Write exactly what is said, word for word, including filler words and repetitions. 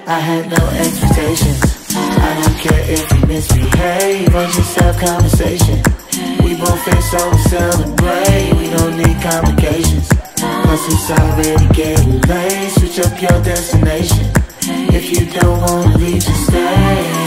I had no expectations. I don't care if you misbehave or just have conversation. We both feel so we celebrate. We don't need complications. Plus it's already getting late. Switch up your destination. If you don't wanna leave, just stay.